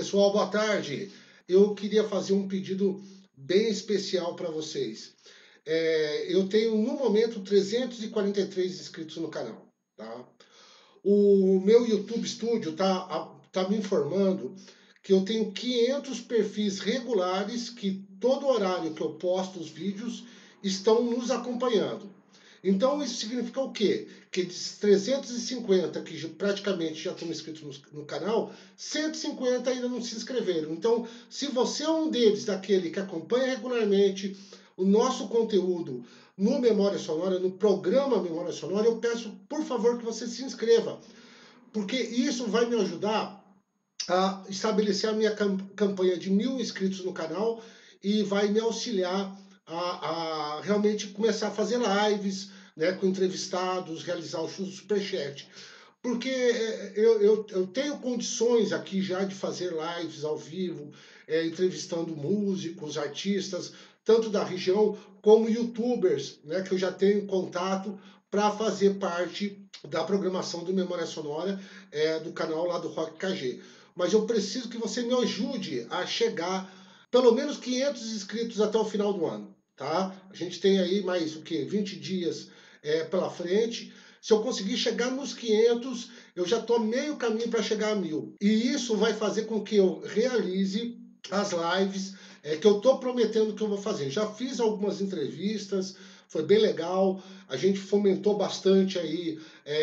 Pessoal, boa tarde. Eu queria fazer um pedido bem especial para vocês. Eu tenho, no momento, 343 inscritos no canal, tá? O meu YouTube Studio tá me informando que eu tenho 500 perfis regulares que todo horário que eu posto os vídeos estão nos acompanhando. Então isso significa o quê? Que de 350 que praticamente já estão inscritos no canal, 150 ainda não se inscreveram. Então, se você é um deles, daquele que acompanha regularmente o nosso conteúdo no Memória Sonora, no programa Memória Sonora, eu peço, por favor, que você se inscreva, porque isso vai me ajudar a estabelecer a minha campanha de 1000 inscritos no canal e vai me auxiliar a realmente começar a fazer lives, né, com entrevistados, realizar o show do Superchat. Porque eu tenho condições aqui já de fazer lives ao vivo, entrevistando músicos, artistas, tanto da região como youtubers, né, que eu já tenho contato para fazer parte da programação do Memória Sonora, do canal lá do Rock KG. Mas eu preciso que você me ajude a chegar pelo menos 500 inscritos até o final do ano, tá? A gente tem aí mais, 20 dias pela frente. Se eu conseguir chegar nos 500, eu já estou meio caminho para chegar a 1000. E isso vai fazer com que eu realize as lives que eu estou prometendo que eu vou fazer. Já fiz algumas entrevistas, foi bem legal. A gente fomentou bastante aí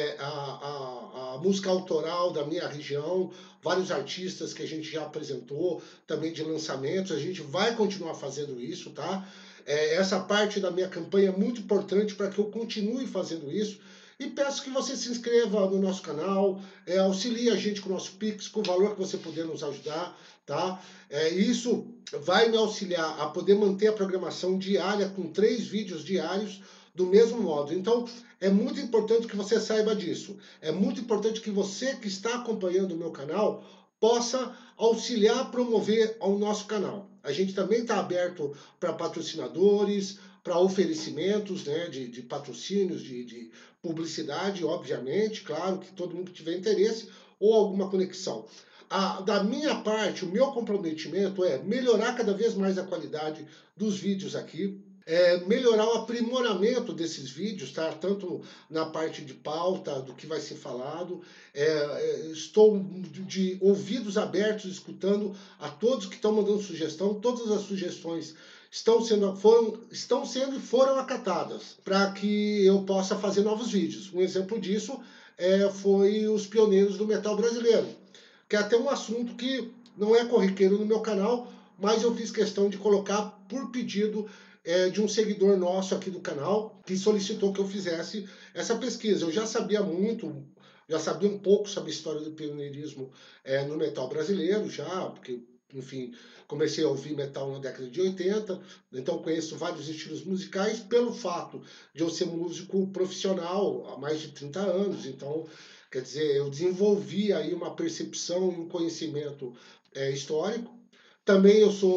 a música autoral da minha região, vários artistas que a gente já apresentou, também de lançamentos. A gente vai continuar fazendo isso, tá? Essa parte da minha campanha é muito importante para que eu continue fazendo isso. E peço que você se inscreva no nosso canal, auxilie a gente com o nosso Pix, com o valor que você puder nos ajudar, tá? Isso vai me auxiliar a poder manter a programação diária com 3 vídeos diários do mesmo modo. Então, é muito importante que você saiba disso. É muito importante que você que está acompanhando o meu canal possa auxiliar a promover ao nosso canal. A gente também está aberto para patrocinadores, para oferecimentos, né, de patrocínios, de publicidade, obviamente, claro que todo mundo que tiver interesse ou alguma conexão. Da minha parte, o meu comprometimento é melhorar cada vez mais a qualidade dos vídeos aqui, melhorar o aprimoramento desses vídeos, tá? Tanto na parte de pauta, do que vai ser falado. Estou de ouvidos abertos, escutando a todos que estão mandando sugestão. Todas as sugestões estão sendo e foram acatadas para que eu possa fazer novos vídeos. Um exemplo disso foi os pioneiros do metal brasileiro, que é até um assunto que não é corriqueiro no meu canal, mas eu fiz questão de colocar por pedido de um seguidor nosso aqui do canal, que solicitou que eu fizesse essa pesquisa. Eu já sabia muito, já sabia um pouco sobre a história do pioneirismo no metal brasileiro, já, porque, enfim, comecei a ouvir metal na década de 80, então conheço vários estilos musicais pelo fato de eu ser músico profissional há mais de 30 anos, então, quer dizer, eu desenvolvi aí uma percepção e um conhecimento histórico. Também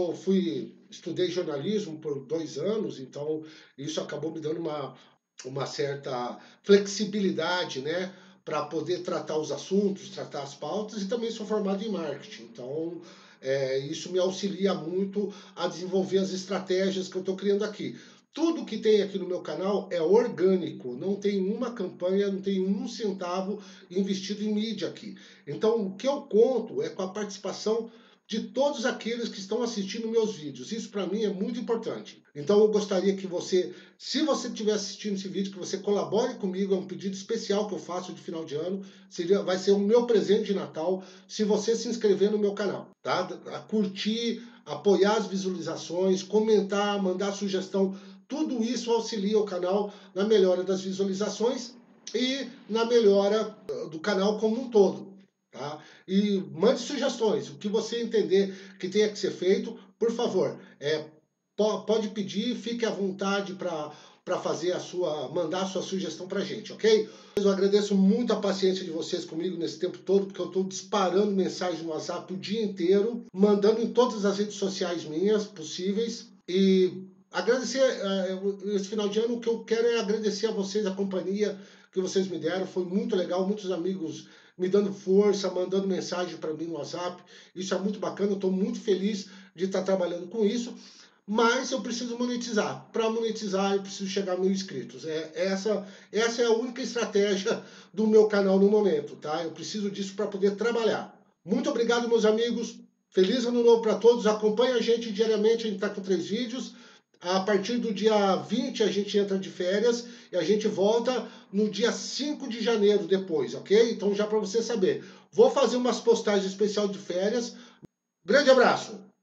estudei jornalismo por 2 anos, então isso acabou me dando uma certa flexibilidade, né, para poder tratar os assuntos, tratar as pautas, e também sou formado em marketing. Então, isso me auxilia muito a desenvolver as estratégias que eu estou criando aqui. Tudo que tem aqui no meu canal é orgânico, não tem uma campanha, não tem um centavo investido em mídia aqui. Então, o que eu conto é com a participação de todos aqueles que estão assistindo meus vídeos. Isso para mim é muito importante. Então eu gostaria que você, se você estiver assistindo esse vídeo, que você colabore comigo, é um pedido especial que eu faço de final de ano, vai ser o meu presente de Natal, se você se inscrever no meu canal, tá? A curtir, apoiar as visualizações, comentar, mandar sugestão, tudo isso auxilia o canal na melhora das visualizações e na melhora do canal como um todo. Tá? E mande sugestões, o que você entender que tenha que ser feito, por favor, pode pedir, fique à vontade para mandar a sua sugestão para a gente, ok? Eu agradeço muito a paciência de vocês comigo nesse tempo todo, porque eu estou disparando mensagem no WhatsApp o dia inteiro, mandando em todas as redes sociais minhas possíveis, e agradecer esse final de ano. O que eu quero é agradecer a vocês a companhia que vocês me deram, foi muito legal, muitos amigos me dando força, mandando mensagem para mim no WhatsApp, isso é muito bacana, eu estou muito feliz de estar trabalhando com isso, mas eu preciso monetizar. Para monetizar, eu preciso chegar a 1.000 inscritos. Essa é a única estratégia do meu canal no momento, tá? Eu preciso disso para poder trabalhar. Muito obrigado, meus amigos. Feliz ano novo para todos. Acompanhe a gente diariamente, a gente está com 3 vídeos. A partir do dia 20 a gente entra de férias e a gente volta no dia 5 de janeiro depois, ok? Então já para você saber. Vou fazer umas postagens especial de férias. Grande abraço!